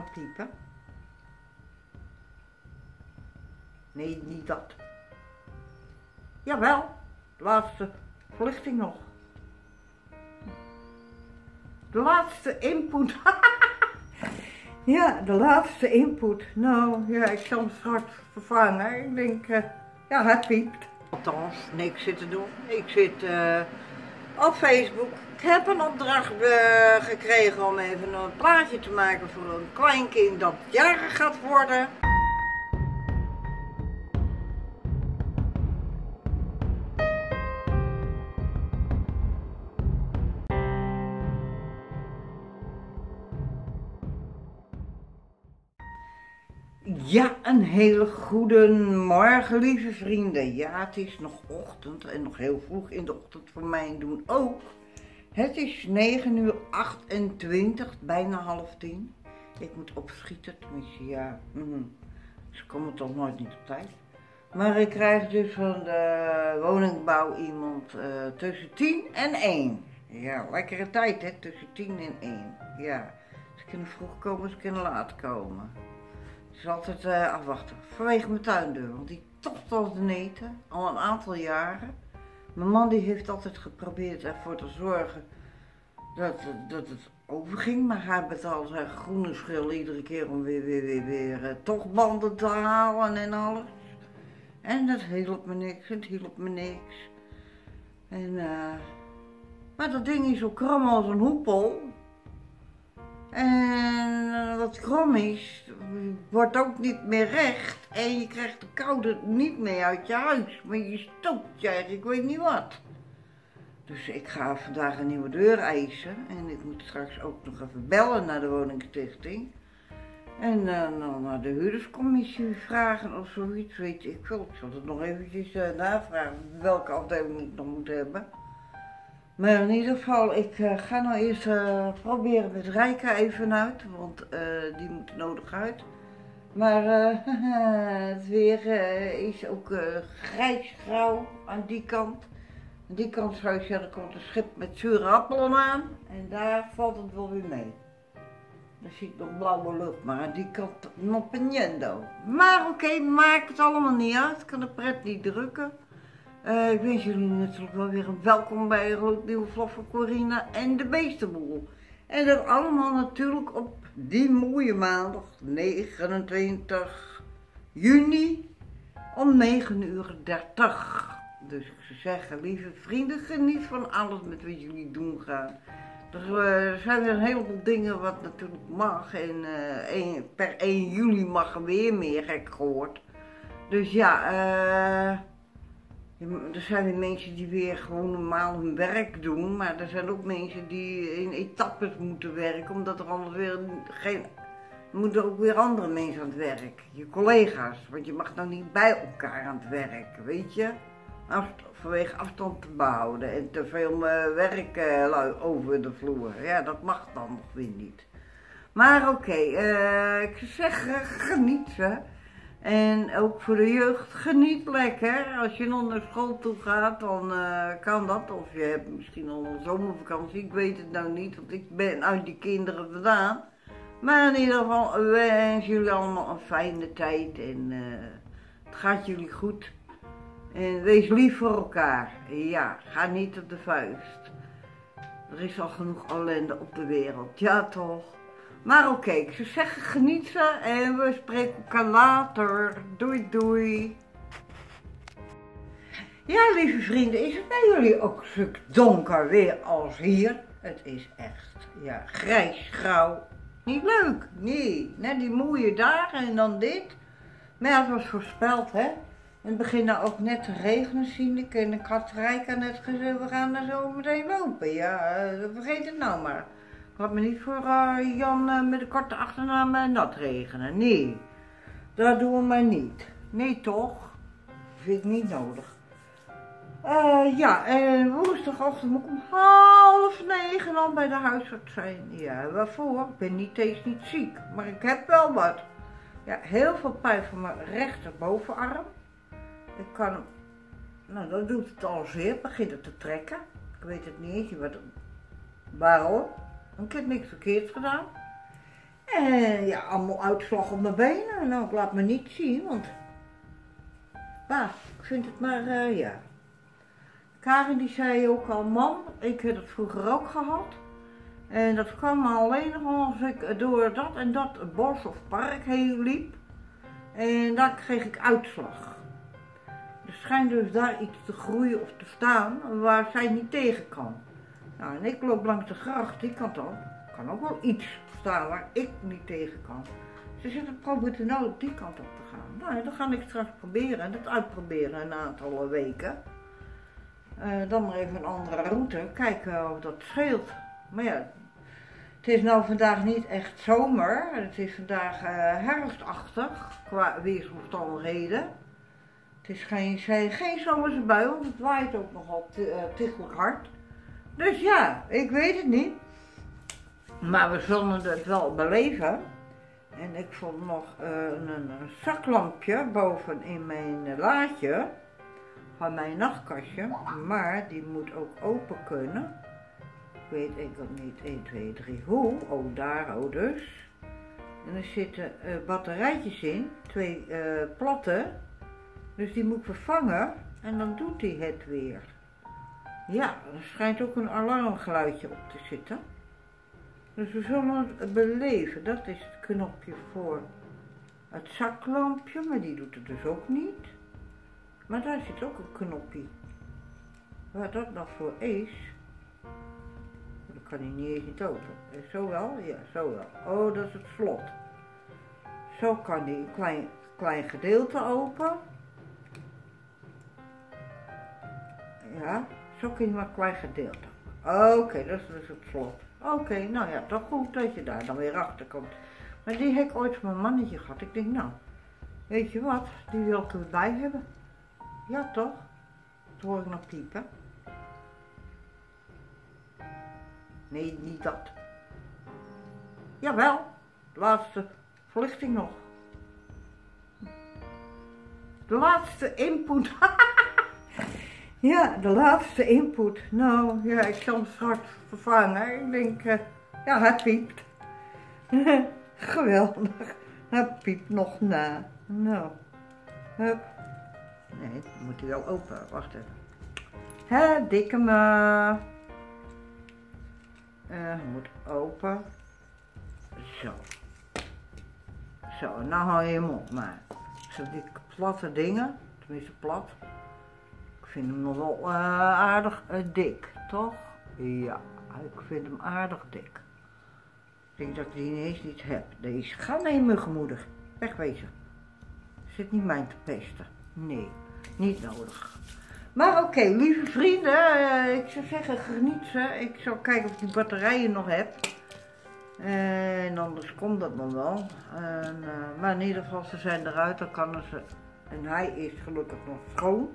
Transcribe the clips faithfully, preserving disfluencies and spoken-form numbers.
typen. Nee, niet dat. Jawel, de laatste verlichting nog. De laatste input. Ja, de laatste input. Nou, ja, ik zal hem straks vervangen. Ik denk, uh, ja, het piept. Althans, niks zit te doen. Ik zit uh, op Facebook. Ik heb een opdracht uh, gekregen om even een plaatje te maken voor een kleinkind dat jarig gaat worden. Ja, een hele goede morgen, lieve vrienden. Ja, het is nog ochtend en nog heel vroeg in de ochtend voor mij doen ook. Het is negen uur achtentwintig, bijna half tien. Ik moet opschieten, tenminste ja, mm, ze komen toch nooit niet op tijd. Maar ik krijg dus van de woningbouw iemand uh, tussen tien en één. Ja, lekkere tijd hè, tussen tien en één. Ja, ze kunnen vroeg komen, ze kunnen laat komen. Het is altijd uh, afwachten, vanwege mijn tuindeur, want die tocht als de neten, al een aantal jaren. Mijn man die heeft altijd geprobeerd ervoor te zorgen dat, dat het overging, maar hij betaalde zijn groene schil iedere keer om weer, weer, weer, weer uh, toch banden te halen en alles. En dat hielp me niks, het hielp me niks. En, uh, maar dat ding is zo krom als een hoepel. En uh, wat krom is, wordt ook niet meer recht en je krijgt de koude niet meer uit je huis, maar je stookt je eigenlijk, ik weet niet wat. Dus ik ga vandaag een nieuwe deur eisen en ik moet straks ook nog even bellen naar de woningstichting. En uh, nou, naar de huurderscommissie vragen of zoiets, weet ik veel. Ik zal het nog eventjes uh, navragen welke afdeling ik nog moet hebben. Maar in ieder geval, ik uh, ga nou eerst uh, proberen met Rijka even uit, want uh, die moet nodig uit. Maar uh, het weer uh, is ook uh, grijsgrauw aan die kant. Aan die kant zou je zeggen, er komt een schip met zure appelen aan en daar valt het wel weer mee. Dan zie ik nog blauwe lucht, maar aan die kant nog peniendo. Maar oké, okay, maakt het allemaal niet uit, ik kan de pret niet drukken. Uh, ik wens jullie natuurlijk wel weer een welkom bij een gloednieuwe vlog van Corina en de Beestenboel. En dat allemaal natuurlijk op die mooie maandag negenentwintig juni om negen uur dertig. Dus ik zou zeggen, lieve vrienden, geniet van alles met wat jullie doen gaan. Er, uh, er zijn weer een heleboel dingen wat natuurlijk mag en uh, een, per één juli mag er weer meer, heb ik gehoord. Dus ja, eh... Uh, er zijn weer mensen die weer gewoon normaal hun werk doen, maar er zijn ook mensen die in etappes moeten werken, omdat er anders weer geen... Er moeten ook weer andere mensen aan het werk, je collega's, want je mag nou niet bij elkaar aan het werk, weet je? Afst vanwege afstand te behouden en te veel uh, werk uh, over de vloer, ja dat mag dan nog weer niet. Maar oké, okay, uh, ik zou zeggen, geniet hè. En ook voor de jeugd, geniet lekker. Als je nog naar school toe gaat, dan uh, kan dat. Of je hebt misschien al een zomervakantie, ik weet het nou niet, want ik ben uit die kinderen vandaan. Maar in ieder geval wens jullie allemaal een fijne tijd en uh, het gaat jullie goed. En wees lief voor elkaar. Ja, ga niet op de vuist. Er is al genoeg ellende op de wereld, ja toch? Maar oké, okay, ik zou zeggen geniet ze en we spreken elkaar later. Doei doei. Ja lieve vrienden, is het bij jullie ook zo donker weer als hier? Het is echt, ja, grijs, grauw. Niet leuk, nee. Net die mooie dagen en dan dit. Maar ja, het was voorspeld hè. En het begint nou ook net te regenen zie ik. En ik had Rijka net gezegd, we gaan er zo meteen lopen. Ja, uh, vergeet het nou maar. Ik had me niet voor uh, Jan uh, met een korte achternaam uh, nat regenen. Nee, dat doen we maar niet. Nee toch? Vind ik niet nodig. Uh, ja, en woensdagochtend moet ik om half negen al bij de huisarts zijn. Ja, waarvoor? Ik ben niet eens niet ziek, maar ik heb wel wat. Ja, heel veel pijn van mijn rechterbovenarm. Ik kan hem, nou dan doet het al zeer, begint het te trekken. Ik weet het niet eens, wat, waarom? Ik heb niks verkeerds gedaan. En ja, allemaal uitslag op mijn benen. Nou, ik laat me niet zien, want... Ja, ik vind het maar, uh, ja. Karin die zei ook al, man, ik heb het vroeger ook gehad. En dat kwam alleen nog als ik door dat en dat bos of park heen liep. En dan kreeg ik uitslag. Er schijnt dus daar iets te groeien of te staan waar zij niet tegen kan. Nou, en ik loop langs de gracht, die kant op. Kan ook wel iets staan waar ik niet tegen kan. Ze zitten proberen nou op die kant op te gaan. Nou, dan ga ik straks proberen en dat uitproberen een aantal weken. Uh, dan maar even een andere route, kijken of dat scheelt. Maar ja, het is nou vandaag niet echt zomer. Het is vandaag uh, herfstachtig qua weersomstandigheden. Het is geen, geen zomerse bui, want het waait ook nogal tichtelijk hard. Dus ja, ik weet het niet. Maar we zullen het wel beleven. En ik vond nog uh, een, een zaklampje boven in mijn laadje. Van mijn nachtkastje. Maar die moet ook open kunnen. Ik weet ik ook niet één, twee, drie hoe. Oh, daar, oh dus. En er zitten uh, batterijtjes in. Twee uh, platten. Dus die moet ik vervangen. En dan doet hij het weer. Ja, er schijnt ook een alarmgeluidje op te zitten. Dus we zullen het beleven. Dat is het knopje voor het zaklampje, maar die doet het dus ook niet. Maar daar zit ook een knopje. Waar dat nog voor is, dat kan hij niet eens niet open. Zo wel? Ja, zo wel. Oh, dat is het slot. Zo kan hij een klein, klein gedeelte open. Ja, zo kun je maar een klein gedeelte. Oké, okay, dat is dus het slot. Oké, okay, nou ja, toch goed dat je daar dan weer achter komt. Maar die heb ik ooit van mijn mannetje gehad. Ik denk, nou, weet je wat, die wil ik erbij hebben. Ja, toch? Toen hoor ik nog piepen. Nee, niet dat. Jawel, de laatste verlichting nog. De laatste input. Ja, de laatste input. Nou, ja, ik zal hem straks vervangen. Ik denk, uh, ja, hij piept. Geweldig. Hij piept nog na. Nou, hup. Nee, dan moet hij wel open. Wacht even. Hè, dikke me. Uh, moet open. Zo. Zo, nou hou je hem op maar. Zo die platte dingen, tenminste plat. Ik vind hem nog wel uh, aardig uh, dik, toch? Ja, ik vind hem aardig dik. Ik denk dat ik die ineens niet heb. Deze, ga nee muggenmoeder. Wegwezen. Zit niet mijn te pesten. Nee, niet nodig. Maar oké, okay, lieve vrienden, uh, ik zou zeggen geniet ze. Ik zal kijken of ik die batterijen nog heb. En anders komt dat dan wel. En, uh, maar in ieder geval, ze zijn eruit, dan kan ze. En hij is gelukkig nog schoon.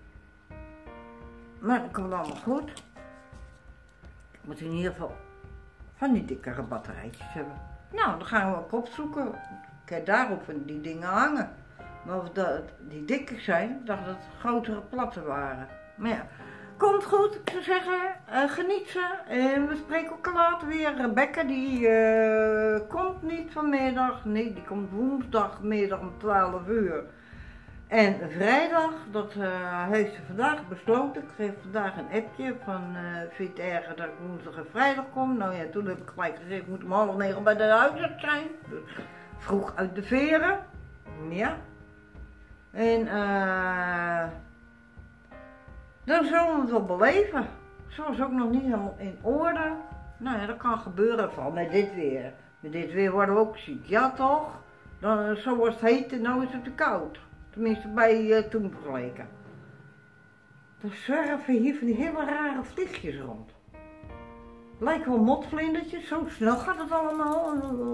Maar dat komt allemaal goed. Ik moet in ieder geval van die dikkere batterijtjes hebben. Nou, dan gaan we ook opzoeken. Kijk, daarop die dingen hangen. Maar of dat die dikker zijn, ik dacht dat het grotere platten waren. Maar ja, komt goed, ik zou zeggen, uh, geniet ze. En we spreken elkaar later weer. Rebecca die uh, komt niet vanmiddag, nee, die komt woensdagmiddag om twaalf uur. En vrijdag, dat uh, heeft ze vandaag besloten. Ik kreeg vandaag een appje van, uh, vind je het erger dat ik woensdag en vrijdag kom? Nou ja, toen heb ik gelijk gezegd, ik moet om half negen bij de huisarts zijn. Dus vroeg uit de veren, ja. En uh, dan zullen we het wel beleven. Ze was ook nog niet helemaal in orde. Nou ja, dat kan gebeuren, vooral met dit weer. Met dit weer worden we ook ziek, ja toch? Dan, zo was het heet en nu is het te koud. Tenminste bij uh, toen vergeleken. Er zwerven hier van die hele rare vliegjes rond. Lijken wel motvlindertjes, zo snel gaat het allemaal.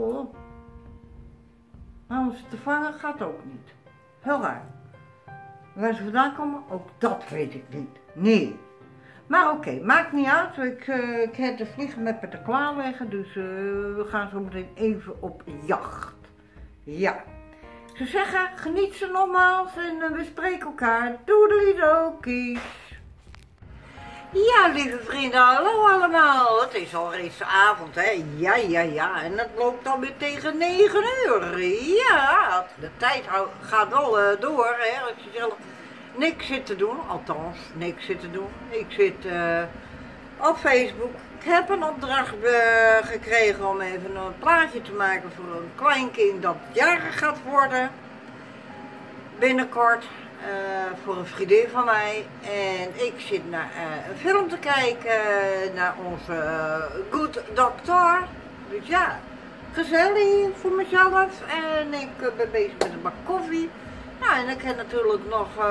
Maar om ze te vangen gaat ook niet. Heel raar. Waar ze vandaan komen, ook dat weet ik niet. Nee. Maar oké, okay, maakt niet uit. Ik, uh, ik heb de vliegen met me te klaarleggen, dus uh, we gaan zo meteen even op jacht. Ja. Ik zou zeggen, geniet ze nogmaals en uh, we spreken elkaar. Doedelidokies. Ja, lieve vrienden, hallo allemaal. Het is al reeds avond, hè? Ja, ja, ja. En het loopt alweer tegen negen uur. Ja, de tijd gaat wel uh, door, hè? Als je zelf niks zit te doen, althans, niks zit te doen. Ik zit uh, op Facebook. Ik heb een opdracht uh, gekregen om even een plaatje te maken voor een kleinkind dat jarig gaat worden. Binnenkort. Uh, voor een vriendin van mij en ik zit naar uh, een film te kijken naar onze uh, Good Doctor. Dus ja, gezellig voor mezelf en ik uh, ben bezig met een bak koffie. Nou, en ik heb natuurlijk nog uh,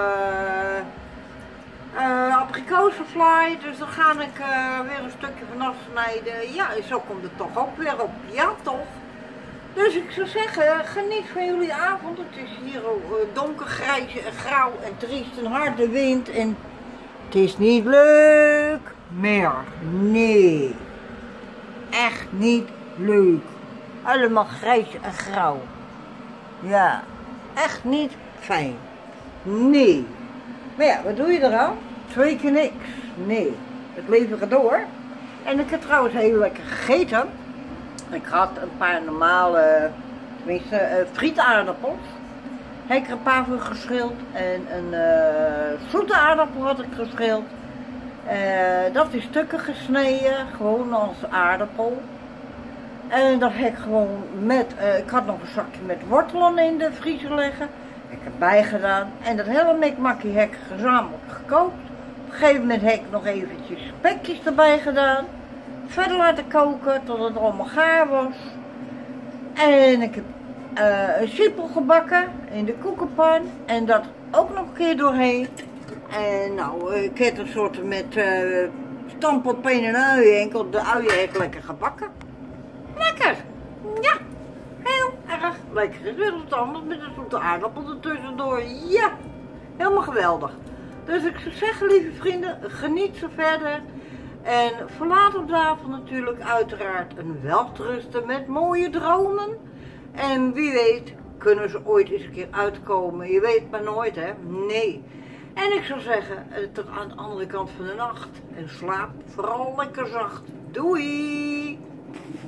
uh, abrikozenfly, dus dan ga ik uh, weer een stukje van afsnijden. Ja, en zo komt het toch ook weer op. Ja, toch? Dus ik zou zeggen, geniet van jullie avond. Het is hier donker, grijs en grauw en triest en harde wind. En het is niet leuk meer. Nee. Echt niet leuk. Allemaal grijs en grauw. Ja. Echt niet fijn. Nee. Maar ja, wat doe je eraan? Twee keer niks. Nee. Het leven gaat door. En ik heb trouwens heel lekker gegeten. Ik had een paar normale, tenminste, uh, frietaardappels. Heb ik er een paar voor geschild. En een uh, zoete aardappel had ik geschild. Uh, dat is stukken gesneden, gewoon als aardappel. En dat heb ik gewoon met, uh, ik had nog een zakje met wortelen in de vriezer liggen. Ik heb bijgedaan. En dat hele mikmakkie heb ik gezamenlijk gekookt. Op een gegeven moment heb ik nog eventjes spekjes erbij gedaan. Verder laten koken tot het allemaal gaar was. En ik heb uh, een siepel gebakken in de koekenpan. En dat ook nog een keer doorheen. En nou, ik heb een soort met uh, stamppot en uien. Enkel de uien heb ik lekker gebakken. Lekker! Ja, heel erg lekker. Het is weer wat anders met een zoete aardappel ertussendoor. Ja, helemaal geweldig. Dus ik zou zeggen, lieve vrienden, geniet zo verder. En verlaat op de avond natuurlijk uiteraard een welterusten met mooie dromen. En wie weet kunnen ze ooit eens een keer uitkomen. Je weet maar nooit, hè? Nee. En ik zou zeggen, tot aan de andere kant van de nacht. En slaap vooral lekker zacht. Doei!